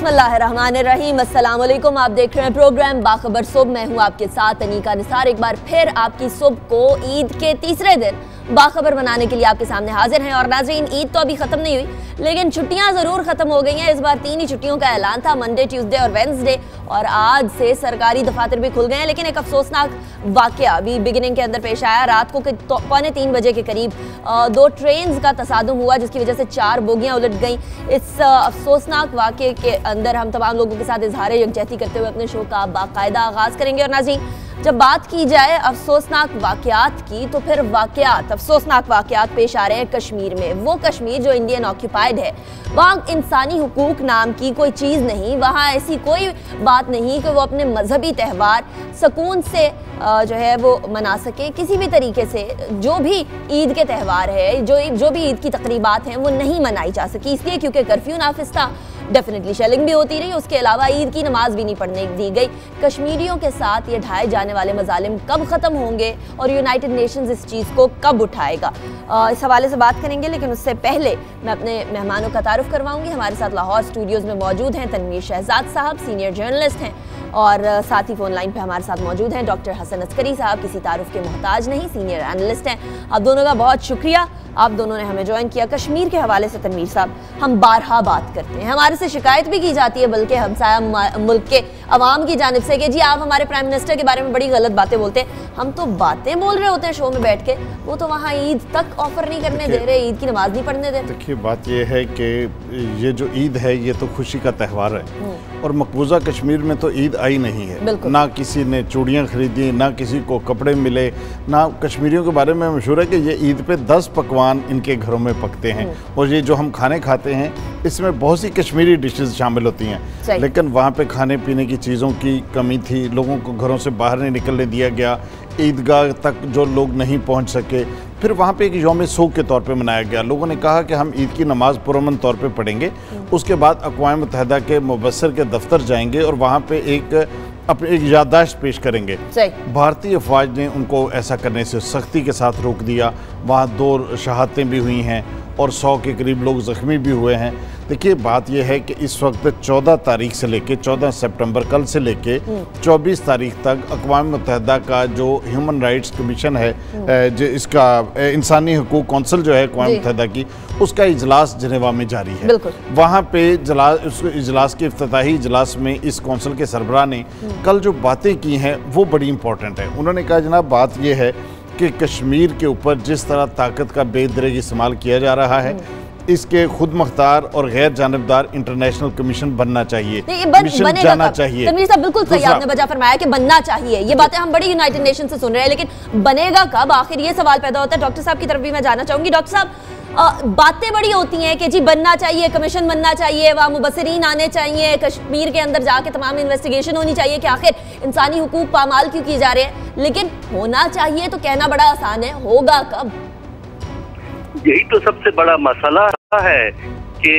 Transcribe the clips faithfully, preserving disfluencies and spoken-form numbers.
बिस्मिल्लाहिर्रहमानिर्रहीम, अस्सलाम वालेकुम। आप देख रहे हैं प्रोग्राम बाखबर सुबह। मैं हूं आपके साथ अनीका निसार। एक बार फिर आपकी सुबह को ईद के तीसरे दिन बाखबर बनाने के लिए आपके सामने हाजिर हैं। और नाज़रीन, ईद तो अभी ख़त्म नहीं हुई, लेकिन छुट्टियां ज़रूर ख़त्म हो गई हैं। इस बार तीन ही छुट्टियों का ऐलान था, मंडे, ट्यूसडे और वेंसडे, और आज से सरकारी दफातर भी खुल गए हैं। लेकिन एक अफसोसनाक वाक़या अभी बिगिनिंग के अंदर पेश आया। रात को पौने तीन बजे के करीब दो ट्रेन का तसादुम हुआ, जिसकी वजह से चार बोगियां उलट गई। इस अफसोसनाक वाक़े के अंदर हम तमाम लोगों के साथ इजहार यकजहती करते हुए अपने शो का बाकायदा आगाज़ करेंगे। और नाज़रीन, जब बात की जाए अफसोसनाक वाक़यात की, तो फिर वाक़यात अफसोसनाक वाक़यात पेश आ रहे हैं कश्मीर में। वो कश्मीर जो इंडियन ऑक्यूपाइड है, वहाँ इंसानी हुकूक नाम की कोई चीज़ नहीं, वहाँ ऐसी कोई बात नहीं कि वो अपने मजहबी त्यौहार सुकून से जो है वो मना सके। किसी भी तरीके से जो भी ईद के त्यौहार है, जो जो भी ईद की तकरीबात हैं, वो नहीं मनाई जा सकी, इसलिए क्योंकि कर्फ्यू नाफिज था। डेफिनेटली शेलिंग भी होती रही, उसके अलावा ईद की नमाज भी नहीं पढ़ने दी गई। कश्मीरियों के साथ ये ढाए जाने वाले मजालिम कब ख़त्म होंगे और यूनाइटेड नेशंस इस चीज़ को कब उठाएगा, इस हवाले से बात करेंगे। लेकिन उससे पहले मैं अपने मेहमानों का तारुफ करवाऊंगी। हमारे साथ लाहौर स्टूडियोज़ में मौजूद हैं तनवीर शहजाद साहब, सीनियर जर्नलिस्ट हैं, और साथ ही फ़ोन लाइन पर हमारे साथ मौजूद हैं डॉक्टर हसन अस्करी साहब, किसी तारुफ के मोहताज नहीं, सीनियर एनालिस्ट हैं। आप दोनों का बहुत शुक्रिया, आप दोनों ने हमें ज्वाइन किया। कश्मीर के हवाले से तनवीर साहब, हम बारहा बात करते हैं, हमारे से शिकायत भी की जाती है, बल्कि हमसाया मुल्क के अवाम की जानिब से, कि जी आप हमारे प्राइम मिनिस्टर के बारे में बड़ी गलत बातें बोलते हैं। हम तो बातें बोल रहे होते हैं शो में बैठ के, वो तो वहाँ ईद तक ऑफर नहीं करने दे रहे, ईद की नमाज नहीं पढ़ने दे। देखिए, बात यह है कि ये जो ईद है ये तो खुशी का त्यौहार है, और मकबूजा कश्मीर में तो ईद आई नहीं है। ना किसी ने चूड़ियाँ खरीदी, ना किसी को कपड़े मिले, ना कश्मीरियों के बारे में मशहूर है कि ये ईद पे दस पकवान इनके घरों में पकते हैं, और ये जो हम खाने खाते हैं इसमें बहुत सी कश्मीरी डिशेस शामिल होती हैं। लेकिन वहाँ पे खाने पीने की चीज़ों की कमी थी, लोगों को घरों से बाहर नहीं निकलने दिया गया, ईदगाह तक जो लोग नहीं पहुँच सके। फिर वहाँ पे एक यौम सोग के तौर पे मनाया गया। लोगों ने कहा कि हम ईद की नमाज पुरअमन तौर पे पढ़ेंगे, उसके बाद अक़वाम मुत्तहिदा के मुबस्सिर के दफ्तर जाएंगे और वहाँ पे एक अपनी एक याददाश्त पेश करेंगे। भारतीय अफवाज ने उनको ऐसा करने से सख्ती के साथ रोक दिया। वहाँ दो शहादतें भी हुई हैं और सौ के करीब लोग ज़ख्मी भी हुए हैं। देखिए, बात यह है कि इस वक्त चौदह तारीख से लेके चौदह सितंबर कल से लेके चौबीस तारीख तक अक़वाम मुत्तहिदा का जो ह्यूमन राइट्स कमीशन है, जो इसका इंसानी हुकूक कौंसिल जो है अक़वाम मुत्तहिदा की, उसका इजलास जिनेवा में जारी है। वहाँ पे उस इजलास के इफ्तिताही इजलास में इस कौंसिल के सरबराह ने कल जो बातें की हैं वो बड़ी इंपॉर्टेंट है। उन्होंने कहा, जनाब, बात यह है कि कश्मीर के ऊपर जिस तरह ताकत का बेदरेग इस्तेमाल किया जा रहा है, इसके खुद मुख्तार और गैर जानिबदार इंटरनेशनल कमीशन बनना चाहिए, कमीशन जाना चाहिए। तनवीर साहब, बिल्कुल सही आपने वजह फरमाया कि बनना चाहिए। ये बातें हम बड़ी यूनाइटेड नेशन से सुन रहे हैं, लेकिन बनेगा कब, आखिर ये सवाल पैदा होता है। डॉक्टर साहब की तरफ भी मैं जाना चाहूंगी। डॉक्टर साहब, बातें बड़ी होती हैं कि जी बनना चाहिए, कमीशन बनना चाहिए, वहाँ मुबस्सिरीन आने चाहिए, कश्मीर के अंदर जाके तमाम इन्वेस्टिगेशन होनी चाहिए कि आखिर इंसानी हुकूक पामाल क्यों किए जा रहे हैं। लेकिन होना चाहिए तो कहना बड़ा आसान है, होगा कब? यही तो सबसे बड़ा मसला है कि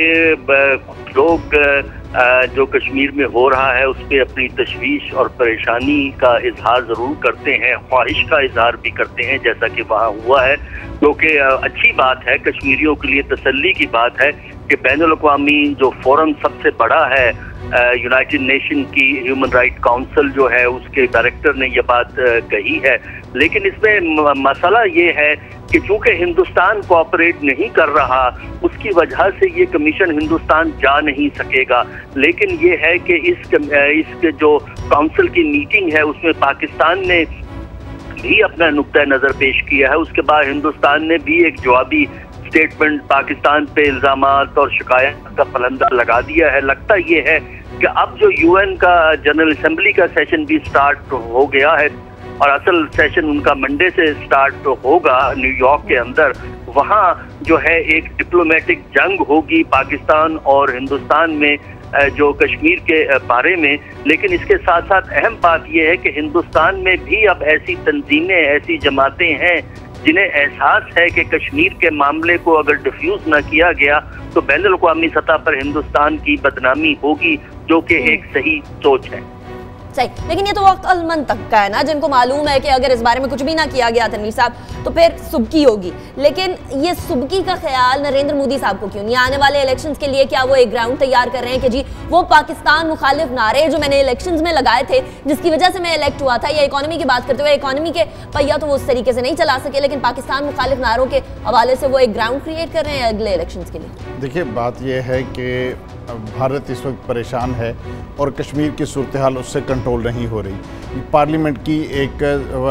लोग जो कश्मीर में हो रहा है उस पर अपनी तशवीश और परेशानी का इजहार ज़रूर करते हैं, ख्वाहिश का इजहार भी करते हैं, जैसा कि वहाँ हुआ है, जो कि अच्छी बात है, कश्मीरियों के लिए तसल्ली की बात है कि बैनुल-अक़वामी जो फोरम सबसे बड़ा है, यूनाइटेड नेशन की ह्यूमन राइट काउंसिल जो है, उसके डायरेक्टर ने यह बात कही है। लेकिन इसमें मसला ये है कि चूंकि हिंदुस्तान कोऑपरेट नहीं कर रहा, उसकी वजह से ये कमीशन हिंदुस्तान जा नहीं सकेगा। लेकिन ये है कि इस इस जो काउंसिल की मीटिंग है उसमें पाकिस्तान ने भी अपना नुक्ता नज़र पेश किया है। उसके बाद हिंदुस्तान ने भी एक जवाबी स्टेटमेंट पाकिस्तान पे इल्ज़ामात और शिकायत का फलंदा लगा दिया है। लगता ये है कि अब जो यूएन का जनरल असेंबली का सेशन भी स्टार्ट हो गया है, और असल सेशन उनका मंडे से स्टार्ट होगा न्यूयॉर्क के अंदर, वहाँ जो है एक डिप्लोमेटिक जंग होगी पाकिस्तान और हिंदुस्तान में जो कश्मीर के बारे में। लेकिन इसके साथ साथ अहम बात यह है कि हिंदुस्तान में भी अब ऐसी तंजीमें, ऐसी जमातें हैं जिन्हें एहसास है कि कश्मीर के मामले को अगर डिफ्यूज न किया गया तो बैनुल-अक़वामी सतह पर हिंदुस्तान की बदनामी होगी, जो कि एक सही सोच है। सही, लेकिन ये तो अक्लमंद तक का है ना, जिनको मालूम है कि अगर इस बारे में कुछ भी ना किया गया तनवीर साहब तो फिर सुबकी होगी। लेकिन ये सुबकी का ख्याल नरेंद्र मोदी साहब को क्यों नहीं? आने वाले इलेक्शंस के लिए क्या वो एक ग्राउंड तैयार कर रहे हैं कि जी वो पाकिस्तान मुखालिफ नारे जो मैंने इलेक्शंस में लगाए थे, जिसकी वजह से मैं इलेक्ट हुआ था, या इकोनॉमी की बात करते हुए इकोनॉमी के पहिया तो वो उस तरीके से नहीं चला सके, लेकिन पाकिस्तान मुखालिफ नारों के हवाले से वो एक ग्राउंड क्रिएट कर रहे हैं अगले इलेक्शंस के लिए? देखिए, बात यह है कि भारत इस वक्त परेशान है और कश्मीर की सूरत हाल उससे कंट्रोल नहीं हो रही। पार्लियामेंट की एक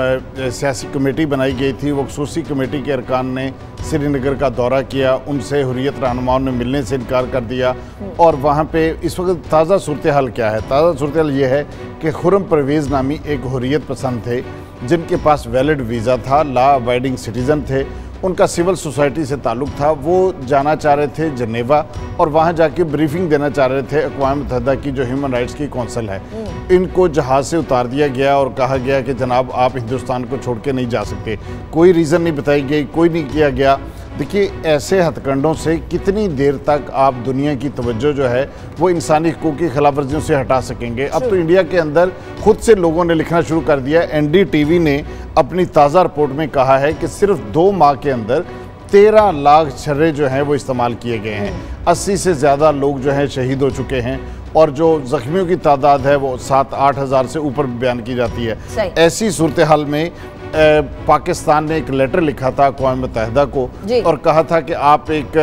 सियासी कमेटी बनाई गई थी, वो खसूसी कमेटी के अरकान ने श्रीनगर का दौरा किया, उनसे हुर्रियत रहनुमाओं ने मिलने से इनकार कर दिया। और वहाँ पे इस वक्त ताज़ा सूरत हाल क्या है? ताज़ा सूरत हाल ये है कि खुर्रम परवेज़ नामी एक हुर्रियत पसंद थे, जिनके पास वैलिड वीज़ा था, लॉ अबाइडिंग सिटीज़न थे, उनका सिविल सोसाइटी से ताल्लुक़ था, वो जाना चाह रहे थे जनेवा और वहाँ जाके ब्रीफिंग देना चाह रहे थे अक़वाम मुत्तहिदा की जो ह्यूमन राइट्स की कौंसिल है। इनको जहाज़ से उतार दिया गया और कहा गया कि जनाब आप हिंदुस्तान को छोड़ के नहीं जा सकते। कोई रीज़न नहीं बताई गई, कोई नहीं किया गया। देखिए, ऐसे हथकंडों से कितनी देर तक आप दुनिया की तवज्जो जो है वो इंसानी हकूक़ की खिलाफ वर्जियों से हटा सकेंगे? अब तो इंडिया के अंदर खुद से लोगों ने लिखना शुरू कर दिया। एन डी टी वी ने अपनी ताज़ा रिपोर्ट में कहा है कि सिर्फ दो माह के अंदर तेरह लाख छर्रे जो हैं वो इस्तेमाल किए गए हैं। अस्सी से ज़्यादा लोग जो हैं शहीद हो चुके हैं और जो जख्मियों की तादाद है वो सात आठ हज़ार से ऊपर बयान की जाती है। ऐसी सूरत हाल में ए, पाकिस्तान ने एक लेटर लिखा था अक़वाम मुत्तहिदा को और कहा था कि आप एक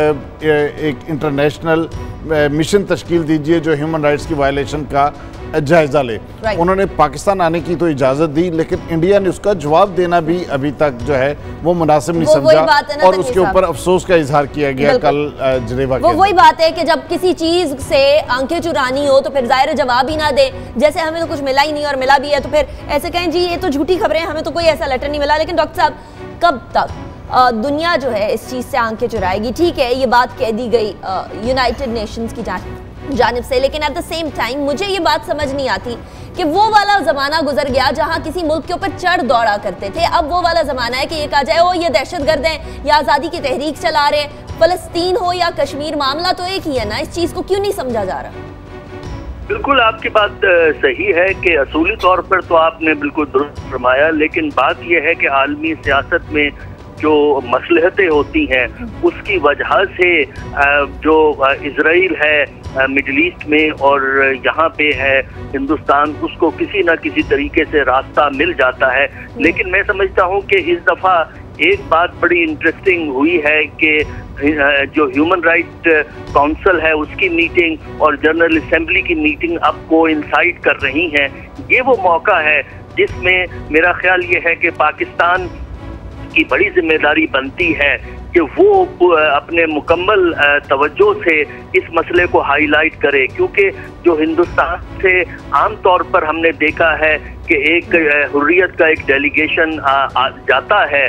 एक इंटरनेशनल मिशन तश्कील दीजिए जो ह्यूमन राइट्स की वायलेशन का जायज़ा ले। उन्होंने पाकिस्तान आने की तो इजाज़त दी, लेकिन इंडिया ने उसका जवाब देना भी अभी तक जो है वो मुनासिब नहीं समझा और उसके ऊपर अफसोस का इजहार किया गया कल जनेवा के। वो वही बात है कि जब किसी चीज़ से आंखें चुरानी हो तो फिर ज़ाहिर जवाब ही ना दे, जैसे हमें तो कुछ मिला ही नहीं और मिला भी है तो फिर ऐसे कहें जी ये तो झूठी खबरें, हमें तो कोई ऐसा लेटर नहीं मिला। लेकिन डॉक्टर साहब, कब तक आ, दुनिया जो है इस चीज़ से आंखें चुराएगी? ठीक है, ये बात कह दी गई यूनाइटेड नेशंस की जानिब से, लेकिन एट द सेम टाइम मुझे ये बात समझ नहीं आती कि वो वाला ज़माना गुजर गया जहाँ किसी मुल्क के ऊपर चढ़ दौड़ा करते थे। अब वो वाला ज़माना है कि ये कहा जाए ओ ये दहशतगर्द हैं या आज़ादी की तहरीक चला रहे हैं। फ़लस्तीन हो या कश्मीर, मामला तो एक ही है ना। इस चीज़ को क्यों नहीं समझा जा रहा? बिल्कुल आपकी बात सही है कि असूली तौर पर तो आपने बिल्कुल दुरुस्त फरमाया, लेकिन बात यह है कि आलमी सियासत में जो मसलहतें होती हैं उसकी वजह से जो इजराइल है मिडिल ईस्ट में और यहाँ पे है हिंदुस्तान, उसको किसी ना किसी तरीके से रास्ता मिल जाता है। लेकिन मैं समझता हूँ कि इस दफ़ा एक बात बड़ी इंटरेस्टिंग हुई है कि जो ह्यूमन राइट काउंसिल है उसकी मीटिंग और जनरल असेंबली की मीटिंग अब कोइंसाइड कर रही हैं। ये वो मौका है जिसमें मेरा ख्याल ये है कि पाकिस्तान की बड़ी जिम्मेदारी बनती है कि वो अपने मुकम्मल तवज्जो से इस मसले को हाईलाइट करे, क्योंकि जो हिंदुस्तान से आम तौर पर हमने देखा है कि एक हुर्रियत का एक डेलीगेशन आ, आ जाता है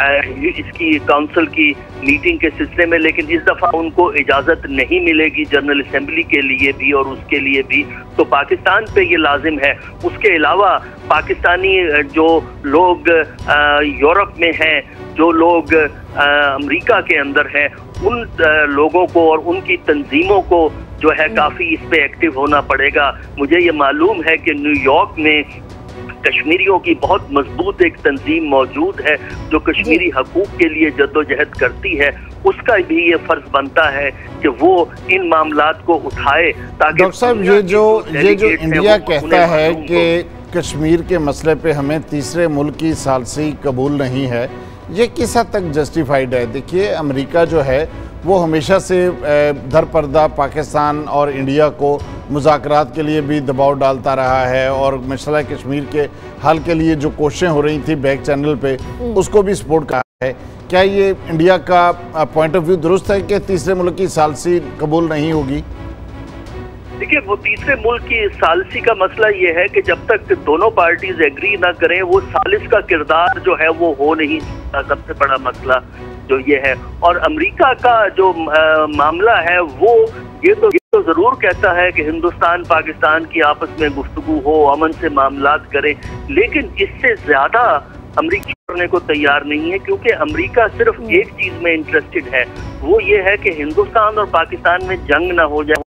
इसकी काउंसिल की मीटिंग के सिलसिले में, लेकिन इस दफ़ा उनको इजाज़त नहीं मिलेगी जनरल असेंबली के लिए भी और उसके लिए भी। तो पाकिस्तान पे ये लाजिम है। उसके अलावा पाकिस्तानी जो लोग यूरोप में हैं, जो लोग अमेरिका के अंदर हैं, उन लोगों को और उनकी तंजीमों को जो है काफ़ी इस पे एक्टिव होना पड़ेगा। मुझे ये मालूम है कि न्यूयॉर्क में कश्मीरियों की बहुत मजबूत एक तंजीम मौजूद है जो कश्मीरी हकूक के लिए जद्दोजहद करती है। उसका भी ये फर्ज बनता है कि वो इन मामलात को उठाए ताकि डॉक्टर साहब ये जो ये जो इंडिया कहता है कि कश्मीर के मसले पे हमें तीसरे मुल्क की सालसी कबूल नहीं है, ये किस हद तक जस्टिफाइड है? देखिए, अमेरिका जो है वो हमेशा से दर पर्दा पाकिस्तान और इंडिया को मुज़ाकरात के लिए भी दबाव डालता रहा है और मसला कश्मीर के हल के लिए जो कोशिशें हो रही थी बैक चैनल पे उसको भी सपोर्ट कहा है। क्या ये इंडिया का पॉइंट ऑफ व्यू दुरुस्त है कि तीसरे मुल्क की सालसी कबूल नहीं होगी? देखिए, वो तीसरे मुल्क की सालसी का मसला ये है कि जब तक दोनों पार्टीज एग्री ना करें वो सालिस का किरदार जो है वो हो नहीं सकता। सबसे बड़ा मसला जो ये है, और अमेरिका का जो आ, मामला है वो ये तो ये तो जरूर कहता है कि हिंदुस्तान पाकिस्तान की आपस में गुफ्तगू हो, अमन से मामलात करें, लेकिन इससे ज्यादा अमेरिका करने को तैयार नहीं है, क्योंकि अमेरिका सिर्फ एक चीज में इंटरेस्टेड है, वो ये है कि हिंदुस्तान और पाकिस्तान में जंग ना हो जाए।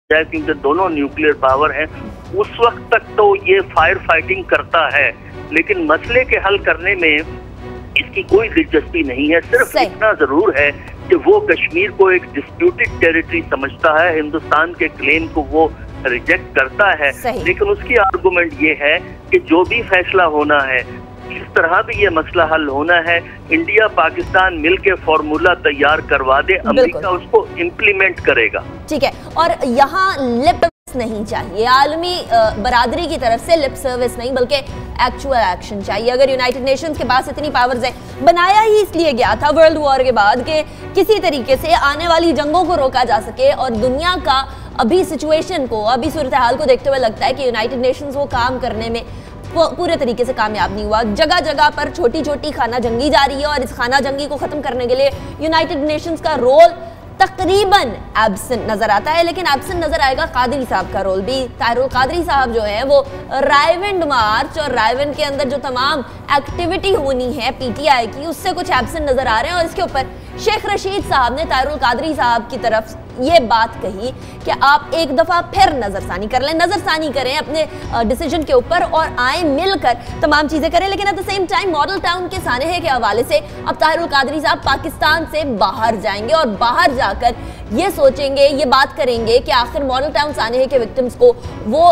जाए, क्योंकि दोनों न्यूक्लियर पावर हैं, उस वक्त तक तो ये फायर फाइटिंग करता है, लेकिन मसले के हल करने में इसकी कोई दिलचस्पी नहीं है। सिर्फ इतना जरूर है कि वो कश्मीर को एक डिस्प्यूटेड टेरिटरी समझता है, हिंदुस्तान के क्लेम को वो रिजेक्ट करता है, लेकिन उसकी आर्गुमेंट ये है कि जो भी फैसला होना है, किस तरह भी ये मसला हल होना है, इंडिया पाकिस्तान मिलके फॉर्मूला तैयार करवा दे, अमेरिका उसको इम्प्लीमेंट करेगा। ठीक है, और यहाँ लिप नहीं चाहिए, आलमी बरादरी की तरफ से लिप सर्विस नहीं बल्कि एक्चुअल एक्शन चाहिए। अगर यूनाइटेड नेशंस के पास इतनी पावर्स है, बनाया ही इसलिए गया था वर्ल्ड वॉर के बाद कि किसी तरीके से आने वाली जंगों को रोका जा सके, और दुनिया का अभी सिचुएशन को, अभी सूरत हाल को देखते हुए लगता है कि यूनाइटेड नेशंस वो काम करने में पूरे तरीके से कामयाब नहीं हुआ। जगह जगह पर छोटी छोटी खाना जंगी जा रही है, और इस खाना जंगी को खत्म करने के लिए यूनाइटेड नेशंस का रोल तकरीबन एब्सेंट नजर आता है। लेकिन एब्सेंट नजर आएगा कादरी साहब का रोल भी। ताहिरुल कादरी साहब जो है वो रायविंड मार्च और रायविंड के अंदर जो तमाम एक्टिविटी होनी है पीटीआई की, उससे कुछ एब्सेंट नजर आ रहे हैं। और इसके ऊपर शेख रशीद साहब ने ताहिरुल कादरी साहब की तरफ ये बात कही कि आप एक दफा फिर नजरसानी कर लें, नजरसानी करें अपने डिसीजन के ऊपर और आए मिलकर तमाम चीजें करें। लेकिन at the same time Model Town के सानहे के हवाले से अब ताहिरुल कादरी साहब पाकिस्तान से बाहर जाएंगे और बाहर जाकर ये सोचेंगे, ये बात करेंगे कि आखिर मॉडल टाउन सानहे के विक्टिम्स को वो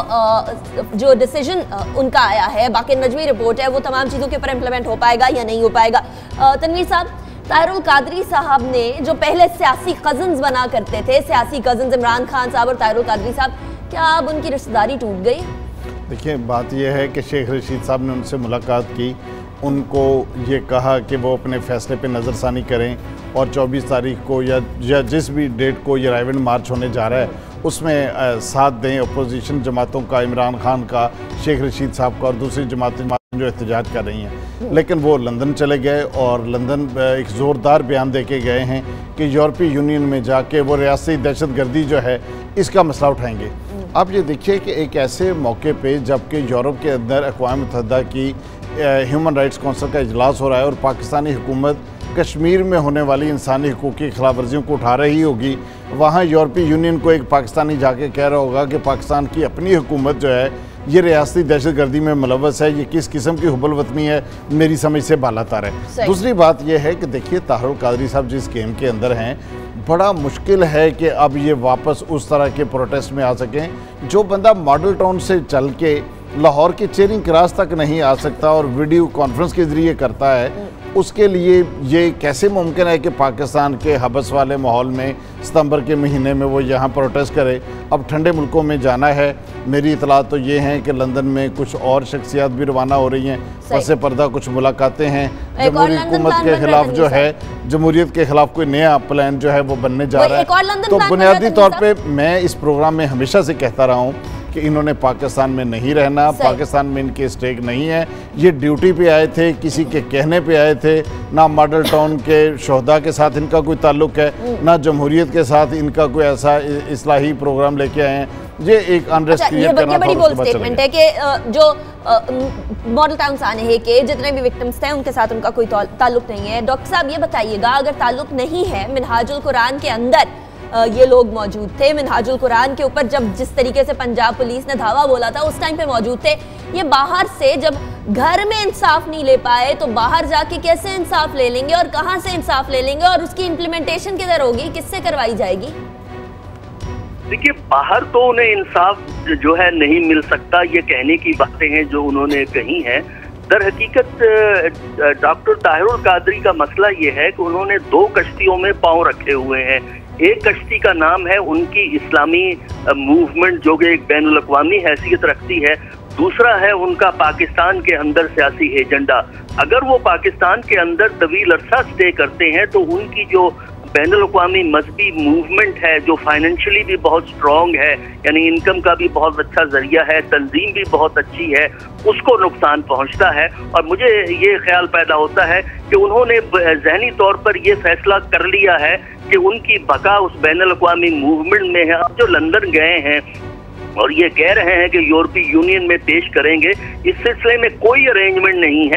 जो डिसीजन उनका आया है, बाकी नजमी रिपोर्ट है, वो तमाम चीजों के ऊपर इंप्लीमेंट हो पाएगा या नहीं हो पाएगा। तनवीर साहब, ताहिरुल कादरी साहब ने जो पहले सियासी कजन्स बना करते थे, सियासी कजन्स इमरान खान साहब और ताहिरुल कादरी साहब, क्या अब उनकी रिश्तेदारी टूट गई? देखिए, बात यह है कि शेख रशीद साहब ने उनसे मुलाकात की, उनको ये कहा कि वो अपने फैसले पे नज़रसानी करें और चौबीस तारीख को या, या जिस भी डेट को ये रायविंड मार्च होने जा रहा है उसमें आ, साथ दें अपोजिशन जमातों का, इमरान खान का, शेख रशीद साहब का और दूसरी जमातें जो एहतजाज कर रही हैं। लेकिन वो लंदन चले गए और लंदन एक ज़ोरदार बयान दे के गए हैं कि यूरोपीय यूनियन में जाके वो रियासती दहशतगर्दी जो है इसका मसला उठाएंगे। आप ये देखिए कि एक ऐसे मौके पे जबकि यूरोप के अंदर अक़वाम मुत्तहिदा की ह्यूमन राइट्स कौंसिल का इजलास हो रहा है और पाकिस्तानी हुकूमत कश्मीर में होने वाली इंसानी हकूक़ की खिलाफ वर्जियों को उठा रही होगी, वहाँ यूरोपीय यूनियन को एक पाकिस्तानी जाके कह रहा होगा कि पाकिस्तान की अपनी हुकूमत जो है ये रियासती दहशतगर्दी में मुलव्वस है, ये किस किस्म की हुब्बल वतनी है, मेरी समझ से बालातर है। दूसरी बात यह है कि देखिए, ताहिरुल कादरी साहब जिस गेम के अंदर हैं, बड़ा मुश्किल है कि अब ये वापस उस तरह के प्रोटेस्ट में आ सकें। जो बंदा मॉडल टाउन से चल के लाहौर के चेरिंग क्रॉस तक नहीं आ सकता और वीडियो कॉन्फ्रेंस के ज़रिए करता है, उसके लिए ये कैसे मुमकिन है कि पाकिस्तान के हबस वाले माहौल में सितंबर के महीने में वो यहाँ प्रोटेस्ट करे। अब ठंडे मुल्कों में जाना है, मेरी इतलात तो ये हैं कि लंदन में कुछ और शख्सियात भी रवाना हो रही हैं, पसे पर्दा कुछ मुलाकातें हैं, जमहूरी हुकूमत के खिलाफ जो है, जमहूरियत के खिलाफ कोई नया प्लान जो है वो बनने जा रहा है। तो बुनियादी तौर पर मैं इस प्रोग्राम में हमेशा से कहता रहा हूँ कि इन्होंने पाकिस्तान में नहीं रहना, पाकिस्तान में इनके स्टेक नहीं है, ये ड्यूटी पे आए थे, किसी के कहने पे आए थे, ना मॉडल टाउन के शोहदा के साथ इनका कोई ताल्लुक है, ना जमहूरियत के साथ इनका कोई ऐसा इस्लाही प्रोग्राम लेके आए हैं। ये एक अनरेस्ट क्रिएट करना था। बड़ी बोल्ड स्टेटमेंट है कि जो मॉडल टाउन सानहे के जितने भी विक्टिम्स थे उनके साथ उनका कोई ताल्लुक नहीं है। डॉक्टर साहब, ये बताइएगा, अगर ताल्लुक नहीं है, मिनहाजुल कुरान के अंदर ये लोग मौजूद थे, मिनहाजुल कुरान के ऊपर जब जिस तरीके से पंजाब पुलिस ने धावा बोला था उस टाइम पे मौजूद थे, ये बाहर से जब घर में इंसाफ नहीं ले पाए तो बाहर जाके कैसे इंसाफ ले लेंगे और कहां से इंसाफ ले लेंगे और उसकी इम्प्लीमेंटेशन किधर होगी, किससे करवाई जाएगी? देखिए, बाहर तो उन्हें इंसाफ जो है नहीं मिल सकता, ये कहने की बातें हैं जो उन्होंने कही हैं। दर हकीकत डॉक्टर ताहिरुल कादरी का मसला ये है कि उन्होंने दो कश्तियों में पांव रखे हुए हैं। एक कश्ती का नाम है उनकी इस्लामी मूवमेंट जो कि एक बैनुल अक़वामी हैसियत रखती है, दूसरा है उनका पाकिस्तान के अंदर सियासी एजेंडा। अगर वो पाकिस्तान के अंदर तवील अरसा स्टे करते हैं तो उनकी जो बैनुल अक़वामी मजहबी मूवमेंट है, जो फाइनेंशियली भी बहुत स्ट्रॉन्ग है, यानी इनकम का भी बहुत अच्छा जरिया है, तंजीम भी बहुत अच्छी है, उसको नुकसान पहुंचता है। और मुझे ये ख्याल पैदा होता है कि उन्होंने ज़हनी तौर पर यह फैसला कर लिया है कि उनकी बका उस बैनुल अक़वामी मूवमेंट में है। अब जो लंदन गए हैं और ये कह रहे हैं कि यूरोपीय यूनियन में पेश करेंगे, इस सिलसिले में कोई अरेंजमेंट नहीं है।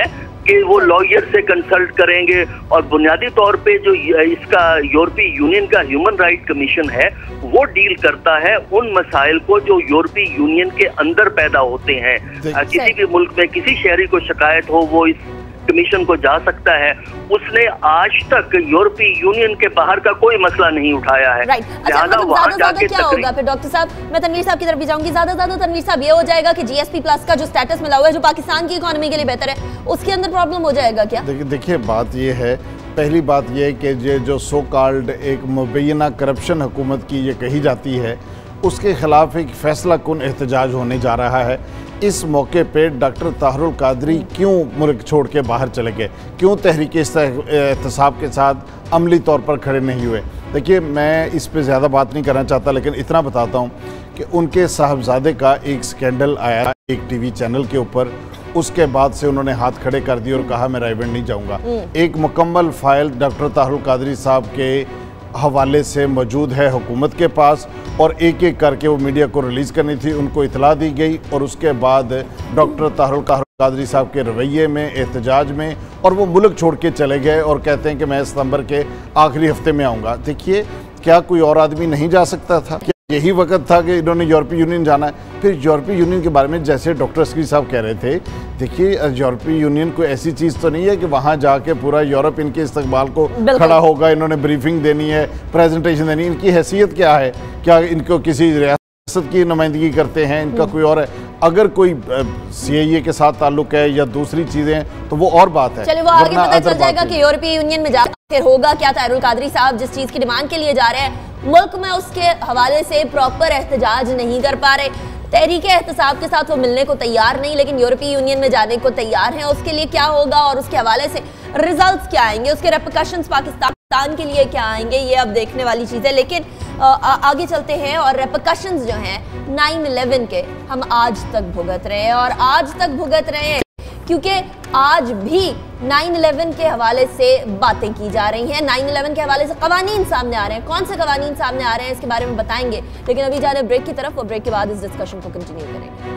कि वो लॉयर से कंसल्ट करेंगे। और बुनियादी तौर पे जो इसका यूरोपीय यूनियन का ह्यूमन राइट कमीशन है वो डील करता है उन मसाइल को जो यूरोपीय यूनियन के अंदर पैदा होते हैं। किसी भी मुल्क में किसी शहरी को शिकायत हो वो इस कमीशन को जा सकता है। उसने आज तक यूरोपीय यूनियन के बाहर का कोई मसला नहीं उठाया है। राइट अच्छा, मतलब ज्यादा ज्यादा क्या होगा फिर डॉक्टर साहब? मैं तनवीर साहब की तरफ भी जाऊंगी। ज्यादा ज्यादा तनवीर साहब ये हो जाएगा कि जीएसपी प्लस का जो स्टेटस मिला हुआ है जो पाकिस्तान की इकोनॉमी के लिए बेहतर है उसके अंदर प्रॉब्लम हो जाएगा क्या? देखिए देखिए बात ये है, पहली बात यह है कि ये जो सो कॉल्ड एक मुबैना करप्शन हुकूमत की ये कही जाती है उसके खिलाफ एक फैसला कुन एहतजाज होने जा रहा है। इस मौके पे डॉक्टर ताहरुल कादरी क्यों मुल्क छोड़ के बाहर चले गए, क्यों तहरीक एहतसाब के साथ अमली तौर पर खड़े नहीं हुए? देखिए मैं इस पे ज़्यादा बात नहीं करना चाहता, लेकिन इतना बताता हूँ कि उनके साहबजादे का एक स्कैंडल आया एक टीवी चैनल के ऊपर, उसके बाद से उन्होंने हाथ खड़े कर दिए और कहा मैं रायबंड नहीं जाऊँगा। एक मुकम्मल फ़ाइल डॉक्टर ताहरुल कादरी साहब के हवाले से मौजूद है हुकूमत के पास और एक एक करके वो मीडिया को रिलीज़ करनी थी, उनको इतला दी गई और उसके बाद डॉक्टर ताहरुल कादरी साहब के रवैये में, एहतजाज में, और वो मुल्क छोड़ के चले गए और कहते हैं कि मैं सितंबर के आखिरी हफ्ते में आऊँगा। देखिए क्या कोई और आदमी नहीं जा सकता था? क्या यही वक्त था कि इन्होंने यूरोपीय यूनियन जाना है? फिर यूरोपीय यूनियन के बारे में जैसे डॉक्टर असगरी साहब कह रहे थे, देखिए यूरोपीय यूनियन कोई ऐसी चीज़ तो नहीं है कि वहाँ जाके पूरा यूरोप इनके इस्तकबाल को खड़ा होगा, इन्होंने ब्रीफिंग देनी है, प्रेजेंटेशन देनी है। इनकी हैसियत क्या है? क्या इनको किसी रियासत की नुमाइंदगी करते हैं? इनका कोई और है? अगर कोई सीएए के साथ ताल्लुक है या दूसरी चीजें तो वो और बात है। चलिए वो आगे पता चल जाएगा कि यूरोपीय यूनियन में जाकर होगा क्या। ताहरुल कादरी साहब जिस चीज की डिमांड के लिए जा रहे हैं मुल्क में उसके हवाले से प्रॉपर एहतजाज नहीं कर पा रहे, तहरीक एहतसाब के साथ वो मिलने को तैयार नहीं, लेकिन यूरोपीय यूनियन में जाने को तैयार हैं। उसके लिए क्या होगा और उसके हवाले से रिजल्ट्स क्या आएंगे, उसके रेपरकशंस पाकिस्तान के लिए क्या आएंगे, ये अब देखने वाली चीज़ है। लेकिन आ, आगे चलते हैं और रेपरकशंस जो हैं नाइन इलेवन के हम आज तक भुगत रहे हैं और आज तक भुगत रहे हैं क्योंकि आज भी नाइन इलेवन के हवाले से बातें की जा रही हैं, नाइन इलेवन के हवाले से कवानीन सामने आ रहे हैं। कौन से कवानीन सामने आ रहे हैं इसके बारे में बताएंगे, लेकिन अभी जाने ब्रेक की तरफ और ब्रेक के बाद इस डिस्कशन को कंटिन्यू करेंगे।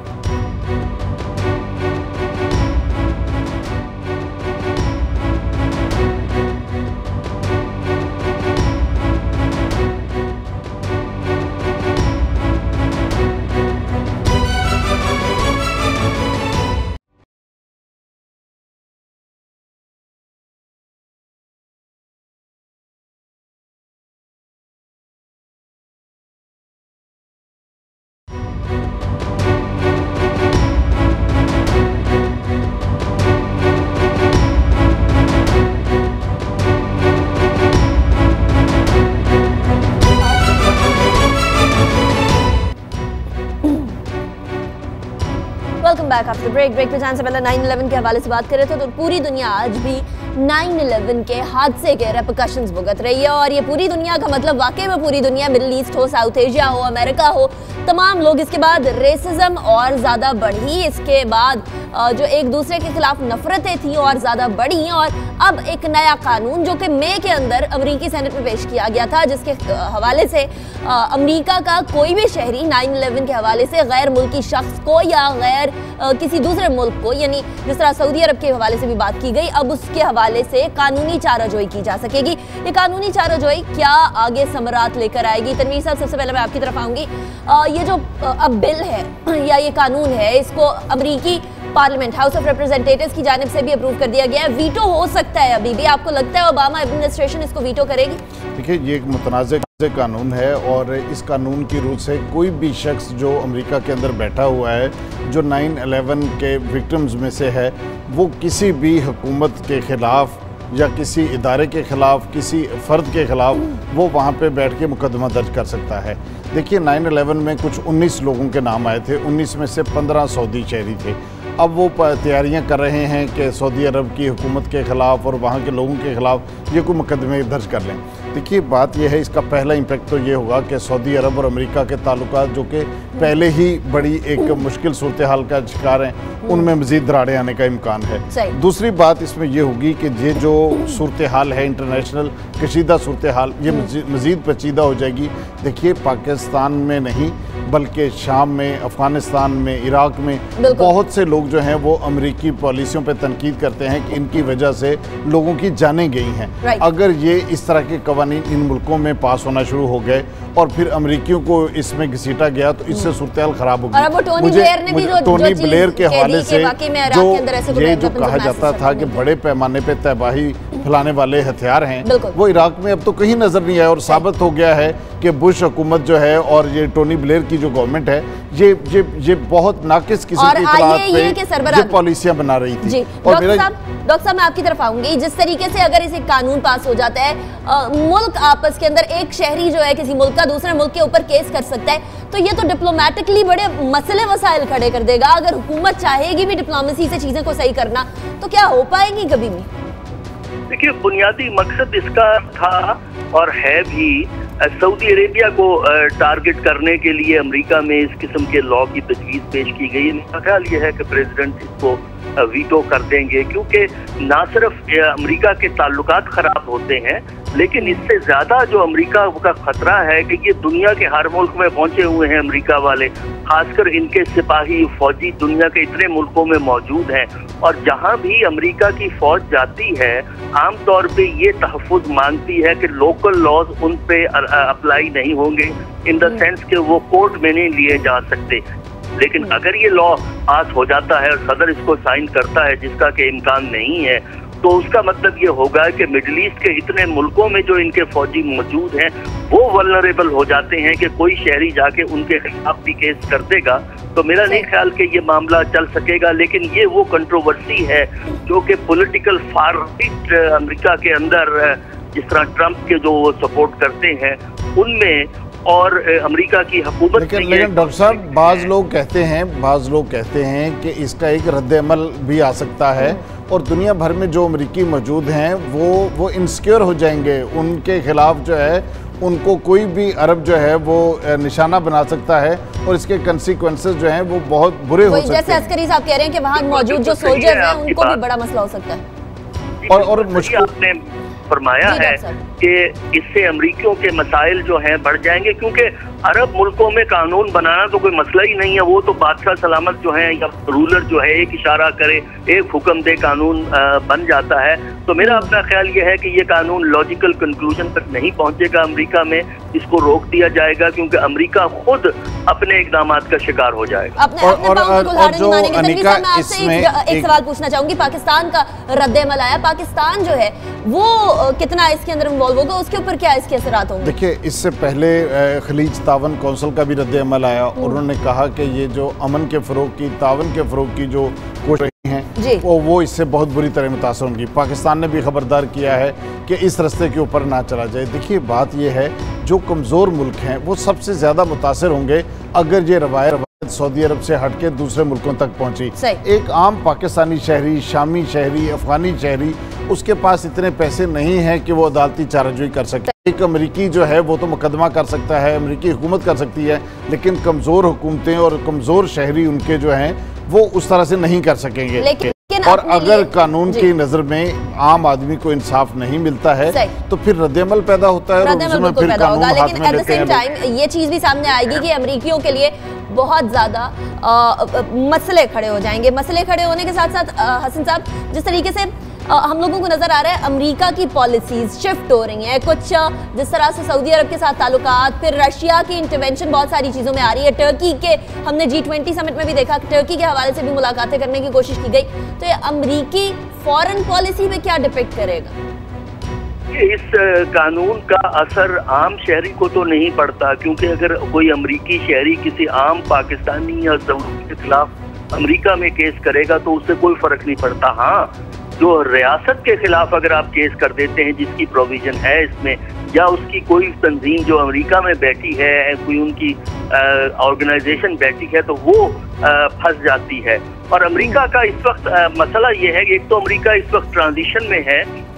Welcome back after break. Break पे जाने से पहले नाइन इलेवन के हवाले से बात कर रहे थे तो पूरी दुनिया आज भी नाइन इलेवन के हादसे के रेपरकशंस भुगत रही है और ये पूरी दुनिया का मतलब वाकई में पूरी दुनिया, मिडिल ईस्ट हो, साउथ एशिया हो, अमेरिका हो, तमाम लोग इसके बाद रेसिज्म और ज़्यादा बढ़ी, इसके बाद जो एक दूसरे के खिलाफ नफरतें थी और ज़्यादा बढ़ी और अब एक नया कानून जो कि मई के अंदर अमेरिकी सेनेट में पेश किया गया था जिसके हवाले से अमेरिका का कोई भी शहरी नाइन इलेवन के हवाले से गैर मुल्की शख्स को या गैर किसी दूसरे मुल्क को, यानी जिस तरह सऊदी अरब के हवाले से भी बात की गई, अब उसके हवाले से कानूनी चाराजोई की जा सकेगी। ये कानूनी चाराजोई क्या आगे समरात लेकर आएगी? तनवीर साहब सबसे पहले मैं आपकी तरफ आऊँगी। ये जो अब बिल है या ये कानून है इसको अमेरिकी पार्लियामेंट हाउस ऑफ रिप्रेजेंटेटिव्स की जानिब से भी अप्रूव कर दिया गया है। वीटो हो सकता है अभी भी, आपको लगता है ओबामा एडमिनिस्ट्रेशन इसको वीटो करेगी? देखिए ये एक मुतनाज़ कानून है और इस कानून की रूह से कोई भी शख्स जो अमेरिका के अंदर बैठा हुआ है जो नाइन इलेवन के विक्टिम्स में से है वो किसी भी हुकूमत के ख़िलाफ़ या किसी इदारे के ख़िलाफ़, किसी फ़र्द के ख़िलाफ़ वो वहाँ पे बैठ के मुकदमा दर्ज कर सकता है। देखिए नाइन इलेवन में कुछ उन्नीस लोगों के नाम आए थे, उन्नीस में से पंद्रह सऊदी शहरी थे। अब वो तैयारियां कर रहे हैं कि सऊदी अरब की हुकूमत के ख़िलाफ़ और वहाँ के लोगों के ख़िलाफ़ ये कोई मुकदमे दर्ज कर लें। देखिए बात यह है, इसका पहला इम्पैक्ट तो ये होगा कि सऊदी अरब और अमेरिका के ताल्लुकात जो कि पहले ही बड़ी एक मुश्किल सूरत हाल का शिकार हैं, उनमें मज़ीद दरारें आने का इम्कान है। दूसरी बात इसमें यह होगी कि ये जो सूरत हाल है इंटरनेशनल कशीदा सूरत हाल, ये मज़ीद पेचीदा हो जाएगी। देखिए पाकिस्तान में नहीं बल्कि शाम में, अफ़गानिस्तान में, इराक में बहुत से लोग जो हैं वो अमेरिकी पॉलिसियों पर तनकीद करते हैं कि इनकी वजह से लोगों की जानें गई हैं। अगर ये इस तरह के कवानीन इन मुल्कों में पास होना शुरू हो गए और फिर अमेरिकियों को इसमें घसीटा गया तो इससे सूरत हाल खराब होगी। और वो टोनी ब्लेयर ने भी जो टोनी ब्लेयर के हवाले से जो ये जो कहा जाता था कि बड़े पैमाने पे तबाही फैलाने वाले हथियार हैं, वो इराक में अब तो कहीं नजर नहीं आया और साबित हो गया है कि बुश हुकूमत जो है और ये टोनी ब्लेयर की जो गवर्नमेंट है ये ये ये बहुत नाकिस किस्म की इत्तलात पे ये पॉलिसियां बना रही थी। और मेरा डॉक्टर साहब मैं आपकी तरफ आऊंगी, जिस तरीके से अगर इसे कानून पास हो जाता है, आ, मुल्क आपस के अंदर एक शहरी जो है किसी मुल्क का दूसरे मुल्क के ऊपर केस कर सकता है, तो ये तो डिप्लोमेटिकली बड़े मसले वसाइल खड़े कर देगा। अगर हुकूमत चाहेगी भी डिप्लोमेसी से चीजें को सही करना तो क्या हो पाएगी कभी भी? देखिए बुनियादी मकसद इसका था और है भी सऊदी अरेबिया को टारगेट करने के लिए अमेरिका में इस किस्म के लॉ की तजवीज़ पेश की गई। मेरा ख्याल ये है कि प्रेसिडेंट इसको वीटो कर देंगे, क्योंकि ना सिर्फ अमेरिका के ताल्लुकात खराब होते हैं, लेकिन इससे ज़्यादा जो अमेरिका का खतरा है कि ये दुनिया के हर मुल्क में पहुंचे हुए हैं अमेरिका वाले, खासकर इनके सिपाही फौजी दुनिया के इतने मुल्कों में मौजूद हैं, और जहां भी अमेरिका की फौज जाती है आमतौर पे ये तहफ़्फ़ुज़ मांगती है कि लोकल लॉज उन पे अप्लाई नहीं होंगे, इन द सेंस कि वो कोर्ट में नहीं लिए जा सकते। लेकिन अगर ये लॉ पास हो जाता है और सदर इसको साइन करता है, जिसका कि इम्कान नहीं है, तो उसका मतलब ये होगा कि मिडिल ईस्ट के इतने मुल्कों में जो इनके फौजी मौजूद हैं वो वल्नरेबल हो जाते हैं कि कोई शहरी जाके उनके खिलाफ भी केस कर देगा। तो मेरा नहीं ख्याल कि ये मामला चल सकेगा। लेकिन ये वो कंट्रोवर्सी है जो कि पॉलिटिकल फार राइट अमेरिका के अंदर, जिस तरह ट्रंप के जो वो सपोर्ट करते हैं उनमें और अमेरिका की हुकूमत। लेकिन लेकिन डॉक्टर साहब बाज़ लोग कहते हैं बाज़ लोग कहते हैं कि इसका एक रद्द-ए-अमल भी आ सकता है और दुनिया भर में जो अमेरिकी मौजूद हैं वो वो इनसिक्योर हो जाएंगे, उनके खिलाफ जो है उनको कोई भी अरब जो है वो निशाना बना सकता है और इसके कंसिक्वेंसेस जो हैं वो बहुत बुरे हो सकते हैं। जैसे अस्करी साहब कह रहे हैं कि वहाँ मौजूद जो सोल्जर्स हैं उनको भी बड़ा मसला हो सकता है। और और मुश्किल फरमाया है कि इससे अमरीकियों के मसाइल जो हैं बढ़ जाएंगे, क्योंकि अरब मुल्कों में कानून बनाना तो कोई मसला ही नहीं है। वो तो बादशाह सलामत जो है या रूलर जो है एक इशारा करे, एक हुक्म दे, कानून बन जाता है। तो मेरा अपना ख्याल ये है कि ये कानून लॉजिकल कंक्लूजन तक नहीं पहुंचेगा अमेरिका में, इसको रोक दिया जाएगा, क्योंकि अमेरिका खुद अपने इकदाम का शिकार हो जाएगा। अपने, और, अपने और, और, और जो अनिका इसमें एक, एक सवाल पूछना चाहूंगी, पाकिस्तान का रद्द-ए-अमल आया, पाकिस्तान जो है वो कितना इसके अंदर इन्वॉल्व होगा, उसके ऊपर क्या इसके असरात होंगे? देखिए इससे पहले खलीज तावन कौंसिल का भी रद्द-ए-अमल आया और उन्होंने कहा कि ये जो अमन के फ़रोग की, तावन के फ़रोग की जो कोशिश हैं वो वो इससे बहुत बुरी तरह मुतासर होंगी। पाकिस्तान ने भी खबरदार किया है कि इस रास्ते के ऊपर ना चला जाए। देखिए बात यह है जो कमज़ोर मुल्क हैं वो सबसे ज़्यादा मुतासर होंगे अगर ये रवायत सऊदी अरब से हटके दूसरे मुल्कों तक पहुंची। एक आम पाकिस्तानी शहरी, शामी शहरी, अफगानी शहरी, उसके पास इतने पैसे नहीं हैं कि वो अदालती चाराजोई कर सकता है। एक अमेरिकी जो है वो तो मुकदमा कर सकता है, अमेरिकी हुकूमत कर सकती है, लेकिन कमज़ोर हुकूमतें और कमज़ोर शहरी उनके जो हैं वो उस तरह से नहीं कर सकेंगे। और अगर कानून की नजर में आम आदमी को इंसाफ नहीं मिलता है तो फिर रद्द-ए-अमल पैदा होता है और उसमें फिर कानून हाथ में लेते हैं। टाइम ये चीज भी सामने आएगी कि अमेरिकियों के लिए बहुत ज्यादा मसले खड़े हो जाएंगे। मसले खड़े होने के साथ साथ हसन साहब जिस तरीके से आ, हम लोगों को नजर आ रहा है अमेरिका की पॉलिसीज शिफ्ट हो रही हैं, कुछ जिस तरह से सऊदी अरब के साथ ताल्लुकात, फिर रशिया की इंटरवेंशन बहुत सारी चीज़ों में आ रही है। टर्की के हमने जी ट्वेंटी समिट में भी देखा कि टर्की के हवाले से भी मुलाकातें करने की कोशिश की गई। तो ये अमेरिकी फॉरेन पॉलिसी में क्या डिपेक्ट करेगा? इस कानून का असर आम शहरी को तो नहीं पड़ता, क्योंकि अगर कोई अमेरिकी शहरी किसी आम पाकिस्तानी या सऊदी के खिलाफ अमेरिका में केस करेगा तो उससे कोई फर्क नहीं पड़ता। हाँ, जो रियासत के खिलाफ अगर आप केस कर देते हैं जिसकी प्रोविजन है इसमें, या उसकी कोई तंजीम जो अमेरिका में बैठी है, कोई उनकी ऑर्गेनाइजेशन बैठी है, तो वो फंस जाती है। और अमेरिका का इस वक्त आ, मसला ये है कि एक तो अमेरिका इस वक्त ट्रांजिशन में है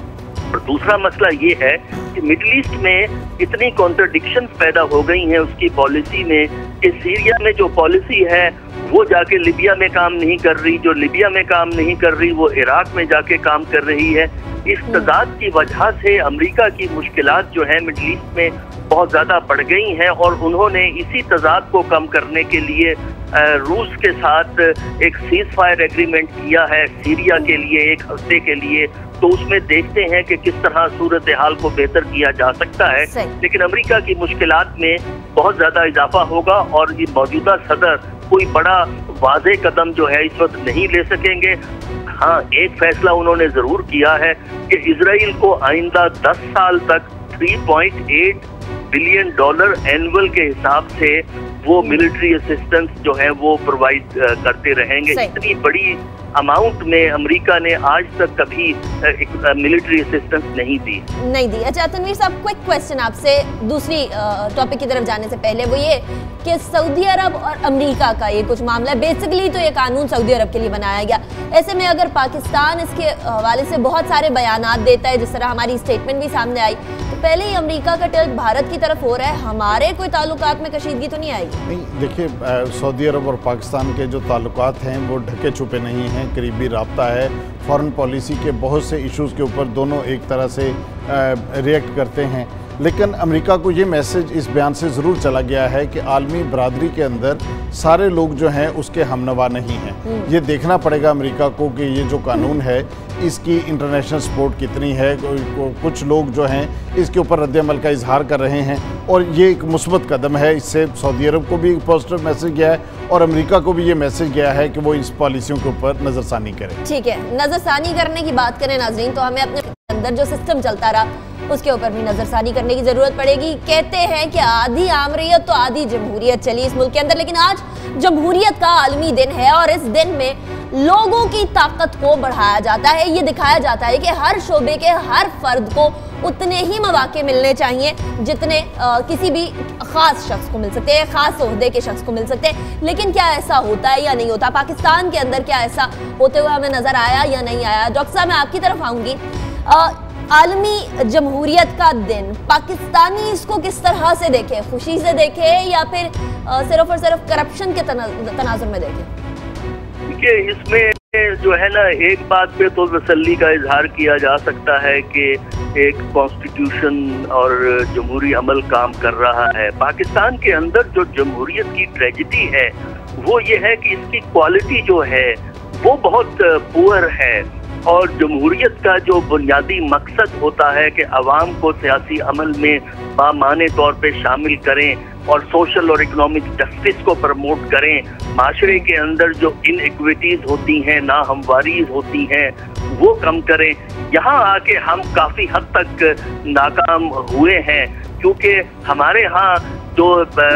और दूसरा मसला ये है कि मिडिल ईस्ट में इतनी कॉन्ट्रडिक्शंस पैदा हो गई हैं उसकी पॉलिसी में कि सीरिया में जो पॉलिसी है वो जाके लिबिया में काम नहीं कर रही, जो लिबिया में काम नहीं कर रही वो इराक में जाके काम कर रही है। इस तजाद की वजह से अमेरिका की मुश्किलात जो है मिडिल ईस्ट में बहुत ज़्यादा बढ़ गई हैं और उन्होंने इसी तजाद को कम करने के लिए रूस के साथ एक सीज फायर एग्रीमेंट किया है सीरिया के लिए एक हफ्ते के लिए। तो उसमें देखते हैं कि किस तरह सूरत हाल को बेहतर किया जा सकता है, लेकिन अमेरिका की मुश्किलात में बहुत ज़्यादा इजाफा होगा और ये मौजूदा सदर कोई बड़ा वाज़े कदम जो है इस वक्त नहीं ले सकेंगे। हाँ, एक फैसला उन्होंने ज़रूर किया है कि इजराइल को आइंदा दस साल तक तीन पॉइंट आठ बिलियन डॉलर एनुअल के हिसाब से वो मिलिट्री असिस्टेंस जो है वो प्रोवाइड करते रहेंगे। इतनी बड़ी अमाउंट में अमेरिका ने आज तक कभी मिलिट्री असिस्टेंस नहीं दी नहीं दी अच्छा तनवीर साहब, क्विक क्वेश्चन आपसे दूसरी टॉपिक की तरफ जाने से पहले, वो ये कि सऊदी अरब और अमेरिका का ये कुछ मामला है। बेसिकली तो ये कानून सऊदी अरब के लिए बनाया गया, ऐसे में अगर पाकिस्तान इसके हवाले से बहुत सारे बयानात देता है, जिस तरह हमारी स्टेटमेंट भी सामने आई, तो पहले ही अमेरिका का टिल्ट भारत की तरफ हो रहा है, हमारे कोई ताल्लुकात में कशीदगी तो नहीं आएगी? नहीं, देखिए सऊदी अरब और पाकिस्तान के जो ताल्लुकात हैं वो ढके छुपे नहीं हैं, करीबी राब्ता है। फॉरेन पॉलिसी के बहुत से इश्यूज़ के ऊपर दोनों एक तरह से रिएक्ट करते हैं, लेकिन अमेरिका को ये मैसेज इस बयान से ज़रूर चला गया है कि आलमी बरादरी के अंदर सारे लोग जो हैं उसके हमनवा नहीं हैं। ये देखना पड़ेगा अमेरिका को कि ये जो कानून है इसकी इंटरनेशनल सपोर्ट कितनी है। कुछ लोग जो हैं इसके ऊपर रद्द-ए-अमल का इजहार कर रहे हैं और ये एक मुस्बत कदम है। इससे सऊदी अरब को भी एक पॉजिटिव मैसेज गया है और अमेरिका को भी ये मैसेज गया है कि वो इस पॉलिसियों के ऊपर नज़रसानी करें। ठीक है, नज़रसानी करने की बात करें नाज़रीन, तो हमें अपने अंदर जो सिस्टम चलता रहा उसके ऊपर भी नजरसानी करने की जरूरत पड़ेगी। कहते हैं कि आधी आमरीयत तो आधी जमहूरियत चली इस मुल्क के अंदर, लेकिन आज जमहूरियत का आलमी दिन है और इस दिन में लोगों की ताकत को बढ़ाया जाता है। ये दिखाया जाता है कि हर शोबे के हर फर्द को उतने ही मौके मिलने चाहिए जितने आ, किसी भी खास शख्स को मिल सकते हैं, खास ओहदे के शख्स को मिल सकते हैं। लेकिन क्या ऐसा होता है या नहीं होता? पाकिस्तान के अंदर क्या ऐसा होते हुए हमें नजर आया या नहीं आया? डॉक्टर साहब, मैं आपकी तरफ आऊंगी। आलमी जमहूरियत का दिन पाकिस्तानी इसको किस तरह से देखे? खुशी से देखे या फिर सिर्फ और सिर्फ करप्शन के तनाजुर में देखे? देखिए, इसमें जो है ना, एक बात पे तो तसल्ली का इजहार किया जा सकता है कि एक कॉन्स्टिट्यूशन और जमहूरी अमल काम कर रहा है। पाकिस्तान के अंदर जो जमहूरियत की ट्रेजेडी है वो ये है कि इसकी क्वालिटी जो है वो बहुत पुअर है और जमहूरियत का जो बुनियादी मकसद होता है कि अवाम को सियासी अमल में बामाने तौर पे शामिल करें और सोशल और इकोनॉमिक जस्टिस को प्रमोट करें, माशरे के अंदर जो इनइक्विटीज होती हैं, नाहमवारीज होती हैं, वो कम करें। यहाँ आके हम काफ़ी हद तक नाकाम हुए हैं क्योंकि हमारे यहाँ जो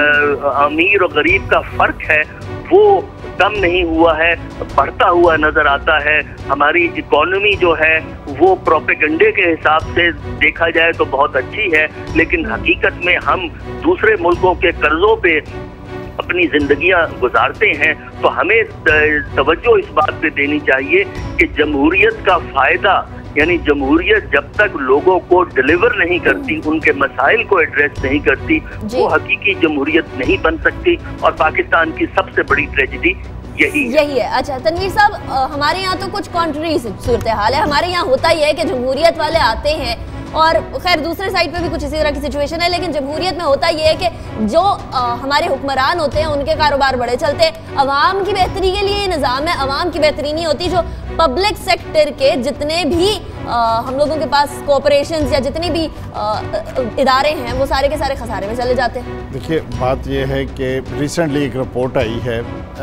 अमीर और गरीब का फ़र्क है वो कम नहीं हुआ है, बढ़ता हुआ नजर आता है। हमारी इकोनॉमी जो है वो प्रोपेगेंडे के हिसाब से देखा जाए तो बहुत अच्छी है, लेकिन हकीकत में हम दूसरे मुल्कों के कर्जों पे अपनी जिंदगियां गुजारते हैं। तो हमें तवज्जो इस बात पे देनी चाहिए कि जमहूरियत का फायदा, यानी जमहूरियत जब तक लोगों को डिलीवर नहीं करती, उनके मसाइल को एड्रेस नहीं करती, वो हकीकी जमहूरियत नहीं बन सकती। और पाकिस्तान की सबसे बड़ी ट्रेजेडी यही है। यही है। अच्छा तनवीर साहब, हमारे यहाँ तो कुछ कॉन्ट्ररी सूरत हाल है। हमारे यहाँ होता ही है कि जमहूरियत वाले आते हैं और खैर दूसरे साइड पे भी कुछ इसी तरह की सिचुएशन है, लेकिन जमहूरियत में होता ये है कि जो आ, हमारे हुक्मरान होते हैं उनके कारोबार बड़े चलते हैं। अवाम की बेहतरी के लिए ये निज़ाम है, अवाम की बेहतरी नहीं होती। जो पब्लिक सेक्टर के जितने भी आ, हम लोगों के पास कॉर्पोरेशंस या जितने भी इदारे हैं वो सारे के सारे खसारे में चले जाते हैं। देखिए, बात ये है कि रिसेंटली एक रिपोर्ट आई है,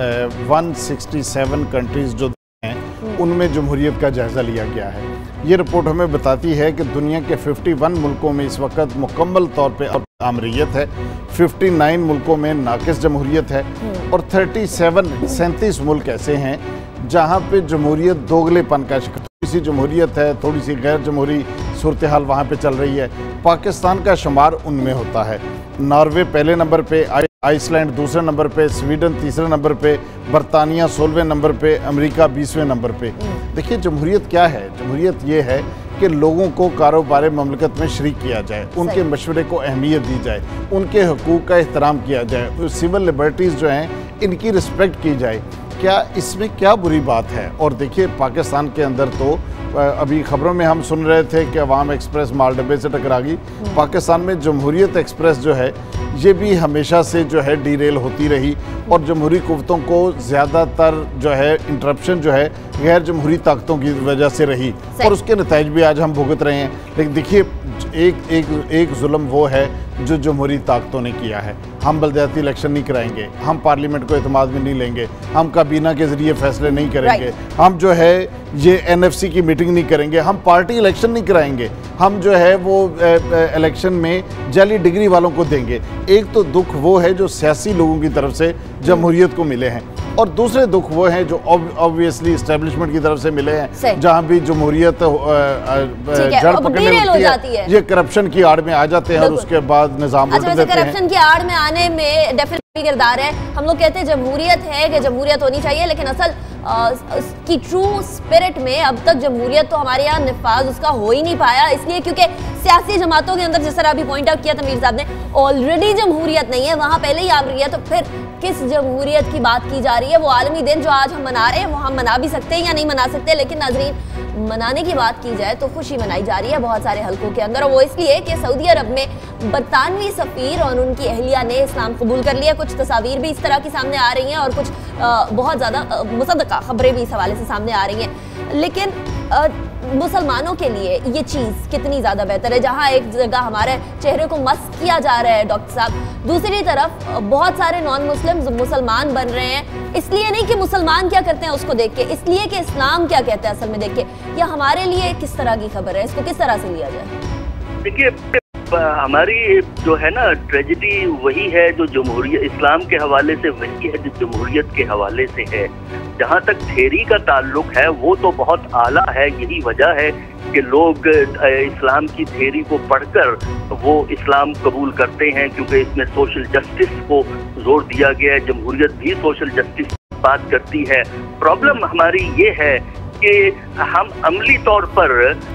वन सिक्सटी सेवन कंट्रीज़ जो हैं उनमें जमहूरियत का जायज़ा लिया गया है। ये रिपोर्ट हमें बताती है कि दुनिया के इक्यावन मुल्कों में इस वक्त मुकम्मल तौर पे अब आमरीयत है, उनसठ मुल्कों में नाकिस जमहूरियत है और सैंतीस सैंतीस मुल्क ऐसे हैं जहाँ पे जमहूरियत दोगलेपन का शिकार, थोड़ी सी जमहूरियत है, थोड़ी सी गैर जमहूरी सूरत हाल वहाँ पे चल रही है। पाकिस्तान का शुमार उनमें होता है। नॉर्वे पहले नंबर पे, आइसलैंड दूसरे नंबर पे, स्वीडन तीसरे नंबर पे, बरतानिया सोलहवें नंबर पे, अमेरिका बीसवें नंबर पे। देखिए जमहूरियत क्या है? जमहूरियत ये है कि लोगों को कारोबार ममलकत में शरीक किया जाए, उनके मशवरे को अहमियत दी जाए, उनके हकूक़ का एहतराम किया जाए, सिविल लिबर्टीज़ जो हैं इनकी रिस्पेक्ट की जाए। क्या इसमें क्या बुरी बात है? और देखिए पाकिस्तान के अंदर तो अभी खबरों में हम सुन रहे थे कि अवाम एक्सप्रेस मालडब्बे से टकरा गई। पाकिस्तान में जमहूरियत एक्सप्रेस जो है ये भी हमेशा से जो है डीरेल होती रही और जमहूरी कुव्वतों को ज़्यादातर जो है इंटरप्शन जो है गैर जमहूरी ताकतों की वजह से रही और उसके नतीजे भी आज हम भुगत रहे हैं। लेकिन देखिए एक एक एक जुल्म वो है जो जमहूरी ताकतों ने किया है। हम बलदियाती इलेक्शन नहीं कराएंगे, हम पार्लियामेंट को एतमाद में नहीं लेंगे, हम काबीना के ज़रिए फैसले नहीं करेंगे, हम जो है ये एन एफ सी की मीटिंग नहीं करेंगे, हम पार्टी इलेक्शन नहीं कराएंगे, हम जो है वो इलेक्शन में जाली डिग्री वालों को देंगे। एक तो दुख वो है जो सियासी लोगों की तरफ से जमहूरियत को मिले हैं और दूसरे दुख वो हैं जो ऑब्वियसली इस्टेब्लिशमेंट की तरफ से मिले हैं, जहां भी जमहूरियत जड़ पकड़ने लगती है, ये करप्शन की आड़ में आ जाते हैं और उसके बाद निजाम उल्ट देते हैं। करप्शन की आड़ में आने में डेफिनेटली किरदार है। हम लोग कहते हैं जमहूरियत है कि जमहूरियत होनी चाहिए, लेकिन असल की ट्रू स्पिरिट में अब तक जमहूरियत तो हमारे यहाँ निफाज उसका हो ही नहीं पाया, इसलिए क्योंकि सियासी जमातों के अंदर जिस तरह अभी पॉइंट आउट किया तमीर साहब ने, ऑलरेडी जमहूरियत नहीं है, वहाँ पहले ही आ रही है, तो फिर किस जमहूरियत की बात की जा रही है? वो आलमी दिन जो आज हम मना रहे हैं वो हम मना भी सकते हैं या नहीं मना सकते, लेकिन नाजरीन मनाने की बात की जाए तो खुशी मनाई जा रही है बहुत सारे हलकों के अंदर, और वो इसलिए कि सऊदी अरब में बरतानवी सफ़ीर और उनकी अहलिया ने इस्लाम कबूल कर लिया। कुछ तस्वीर भी इस तरह की सामने आ रही हैं और कुछ आ, बहुत ज़्यादा मुसद्दक़ा खबरें भी इस हवाले से सामने आ रही हैं। लेकिन आ, मुसलमानों के लिए ये चीज़ कितनी ज़्यादा बेहतर है, जहाँ एक जगह हमारे चेहरे को मस्क किया जा रहा है डॉक्टर साहब, दूसरी तरफ बहुत सारे नॉन मुस्लिम मुसलमान बन रहे हैं, इसलिए नहीं कि मुसलमान क्या करते हैं उसको देख के, इसलिए कि इस्लाम क्या कहते हैं असल में देख के। या हमारे लिए किस तरह की खबर है, इसको किस तरह से लिया जाए? देखिए हमारी जो है ना ट्रेजेडी वही है जो जमहूरियत इस्लाम के हवाले से वही है जो जमहूरियत के हवाले से है। जहाँ तक थेरी का ताल्लुक है वो तो बहुत आला है, यही वजह है कि लोग इस्लाम की थेरी को पढ़कर वो इस्लाम कबूल करते हैं, क्योंकि इसमें सोशल जस्टिस को जोर दिया गया है। जमहूरियत भी सोशल जस्टिस की बात करती है। प्रॉब्लम हमारी ये है कि हम अमली तौर पर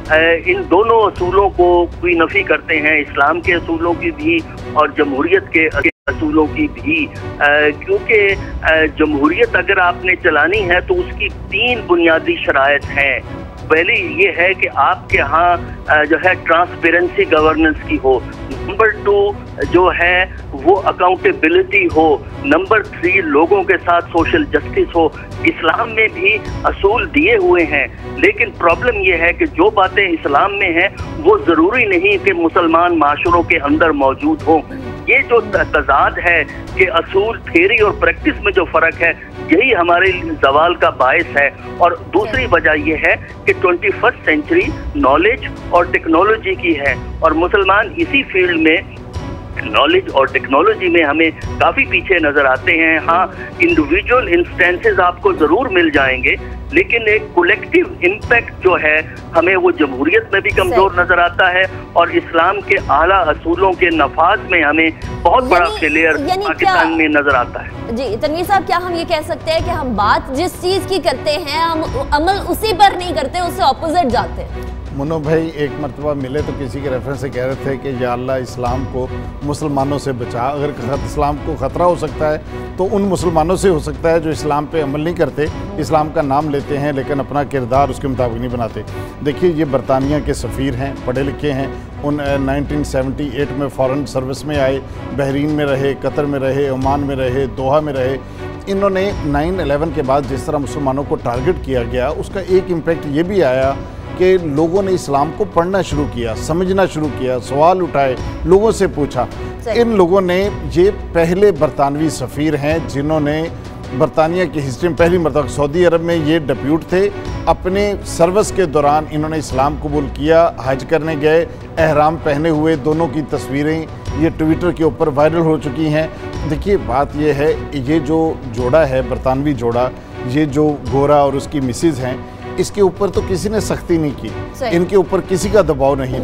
इन दोनों असूलों को कोई नफी करते हैं, इस्लाम के असूलों की भी और जमहूरियत के असूलों की भी, क्योंकि जमहूरियत अगर आपने चलानी है तो उसकी तीन बुनियादी शराइत हैं। पहली ये है कि आपके यहाँ जो है ट्रांसपेरेंसी गवर्नेंस की हो, नंबर टू जो है वो अकाउंटेबिलिटी हो, नंबर थ्री लोगों के साथ सोशल जस्टिस हो। इस्लाम में भी असूल दिए हुए हैं, लेकिन प्रॉब्लम ये है कि जो बातें इस्लाम में हैं वो ज़रूरी नहीं कि मुसलमान माशरों के अंदर मौजूद हों। ये जो तजाद है कि असूल थेरी और प्रैक्टिस में जो फ़र्क है यही हमारे जवाल का बायस है। और दूसरी वजह यह है कि ट्वेंटी फर्स्ट सेंचुरी नॉलेज और टेक्नोलॉजी की है और मुसलमान इसी फील्ड में नॉलेज और टेक्नोलॉजी में हमें काफ़ी पीछे नज़र आते हैं। हाँ, इंडिविजुअल इंस्टेंसेस आपको ज़रूर मिल जाएंगे, लेकिन एक कलेक्टिव इम्पैक्ट जो है हमें वो जमहूरियत में भी कमज़ोर नज़र आता है और इस्लाम के आला असूलों के नफाज में हमें बहुत बड़ा फेलियर पाकिस्तान में नज़र आता है। जी तनवीर साहब, क्या हम ये कह सकते हैं कि हम बात जिस चीज़ की करते हैं हम अमल उसी पर नहीं करते, उससे ऑपोजिट जाते हैं? मुन्नो भाई एक मरतबा मिले तो किसी के रेफरेंस से कह रहे थे कि या अल्लाह इस्लाम को मुसलमानों से बचा। अगर इस्लाम को ख़तरा हो सकता है तो उन मुसलमानों से हो सकता है जो इस्लाम पे अमल नहीं करते, इस्लाम का नाम लेते हैं लेकिन अपना किरदार उसके मुताबिक नहीं बनाते। देखिए ये बरतानिया के सफ़ीर हैं, पढ़े लिखे हैं, उन नाइनटीन सेवेंटी एट में फ़ॉरेन सर्विस में आए, बहरीन में रहे, कतर में रहे, ओमान में रहे, दोहा में रहे। इन्होंने नाइन इलेवन के बाद जिस तरह मुसलमानों को टारगेट किया गया उसका एक इम्पेक्ट ये भी आया कि लोगों ने इस्लाम को पढ़ना शुरू किया, समझना शुरू किया, सवाल उठाए, लोगों से पूछा। इन लोगों ने, ये पहले बरतानवी सफ़ीर हैं जिन्होंने बरतानिया की हिस्ट्री में पहली मरतबा, सऊदी अरब में ये डिप्यूट थे, अपने सर्विस के दौरान इन्होंने इस्लाम कबूल किया, हज करने गए, एहराम पहने हुए, दोनों की तस्वीरें ये ट्विटर के ऊपर वायरल हो चुकी हैं। देखिए बात ये है, ये जो जोड़ा है बरतानवी जोड़ा, ये जो गोरा और उसकी मिसिज़ हैं, इसके ऊपर तो किसी ने सख्ती नहीं की, इनके ऊपर किसी का दबाव नहीं था।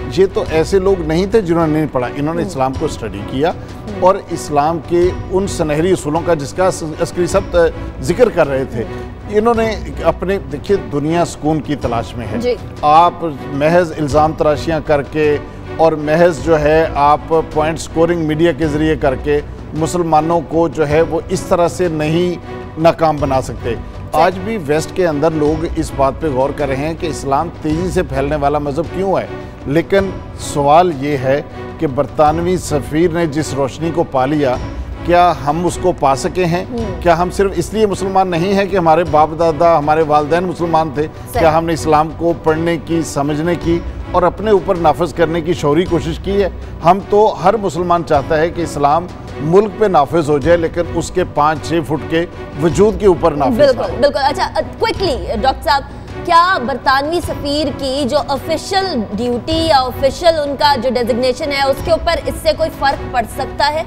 ये तो ऐसे लोग नहीं थे जिन्होंने नहीं पढ़ा, इन्होंने इस्लाम को स्टडी किया और इस्लाम के उन सुनहरी उसूलों का जिसका अस्करी सब जिक्र कर रहे थे, इन्होंने अपने, देखिए दुनिया सुकून की तलाश में है, आप महज इल्ज़ाम तराशियाँ करके और महज जो है आप पॉइंट स्कोरिंग मीडिया के ज़रिए करके मुसलमानों को जो है वो इस तरह से नहीं नाकाम बना सकते। आज भी वेस्ट के अंदर लोग इस बात पे गौर कर रहे हैं कि इस्लाम तेज़ी से फैलने वाला मज़हब क्यों है, लेकिन सवाल ये है कि बरतानवी सफ़ीर ने जिस रोशनी को पा लिया, क्या हम उसको पा सके हैं? क्या हम सिर्फ इसलिए मुसलमान नहीं हैं कि हमारे बाप दादा हमारे वालिदैन मुसलमान थे? क्या हमने इस्लाम को पढ़ने की, समझने की और अपने ऊपर नाफिज करने की शौरी कोशिश की है? हम तो, हर मुसलमान चाहता है कि इस्लाम मुल्क पे नाफिज हो जाए, लेकिन उसके पाँच छः फुट के वजूद के ऊपर नाफिज। बिल्कुल बिल्कुल। अच्छा क्विकली डॉक्टर साहब, क्या बरतानवी सफ़ीर की जो ऑफिशियल ड्यूटी या ऑफिशियल उनका जो डेजिग्नेशन है उसके ऊपर इससे कोई फ़र्क पड़ सकता है?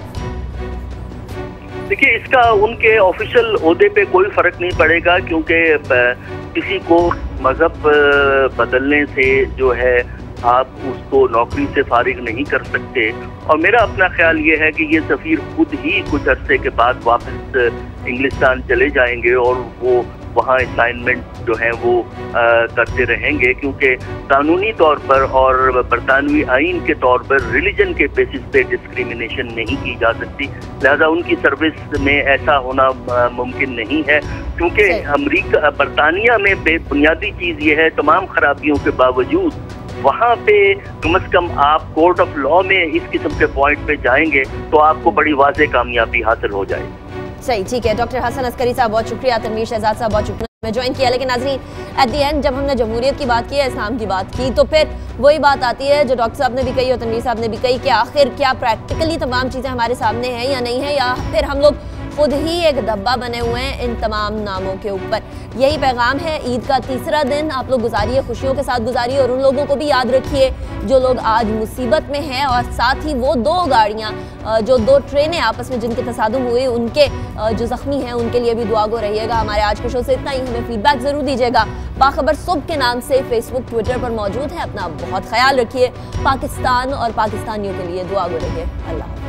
देखिए, इसका उनके ऑफिशियल ओहदे पे कोई फ़र्क नहीं पड़ेगा, क्योंकि किसी को मज़हब बदलने से जो है आप उसको नौकरी से फारिग नहीं कर सकते। और मेरा अपना ख्याल ये है कि ये सफ़ीर खुद ही कुछ अरसे के बाद वापस इंग्लिस्तान चले जाएंगे और वो वहाँ असाइनमेंट जो है वो आ, करते रहेंगे, क्योंकि कानूनी तौर पर और बरतानवी आइन के तौर पर रिलीजन के बेसिस पे डिस्क्रिमिनेशन नहीं की जा सकती। लिहाजा उनकी सर्विस में ऐसा होना मुमकिन नहीं है, क्योंकि अमरीका बरतानिया में बुनियादी चीज़ ये है, तमाम खराबियों के बावजूद वहाँ पे कम से कम आप कोर्ट ऑफ लॉ में इस किस्म के पॉइंट पे जाएंगे तो आपको बड़ी वाज़ेह कामयाबी हासिल हो जाएगी। सही, ठीक है। डॉक्टर हसन अस्करी साहब बहुत शुक्रिया, तनवीर शहजाद साहब बहुत शुक्रिया में ज्वाइन किया। लेकिन नाज़रीन, एट दी एंड जब हमने जमहूरियत की बात की है, इस्लाम की बात की, तो फिर वही बात आती है जो डॉक्टर साहब ने भी कही और तनवीर साहब ने भी कही कि आखिर क्या प्रैक्टिकली तमाम चीज़ें हमारे सामने हैं या नहीं है, या फिर हम लोग खुद ही एक धब्बा बने हुए हैं इन तमाम नामों के ऊपर। यही पैगाम है। ईद का तीसरा दिन आप लोग गुजारिए, खुशियों के साथ गुजारिए और उन लोगों को भी याद रखिए जो लोग आज मुसीबत में हैं, और साथ ही वो दो गाड़ियाँ, जो दो ट्रेनें आपस में जिनके तसादुम हुए, उनके जो ज़ख्मी हैं उनके लिए भी दुआ गो रहिएगा। हमारे आज के शो से इतना ही, हमें फीडबैक ज़रूर दीजिएगा। बाखबर सुबह के नाम से फेसबुक ट्विटर पर मौजूद है। अपना बहुत ख्याल रखिए। पाकिस्तान और पाकिस्तानियों के लिए दुआ गो रहिए। अल्लाह।